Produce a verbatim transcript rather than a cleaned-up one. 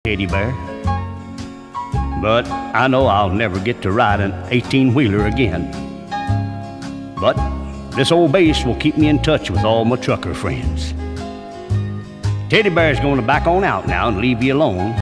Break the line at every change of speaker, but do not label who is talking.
Teddy Bear. But I know I'll never get to ride an eighteen-wheeler again. But this old bass will keep me in touch with all my trucker friends. Teddy Bear's gonna back on out now and leave you alone.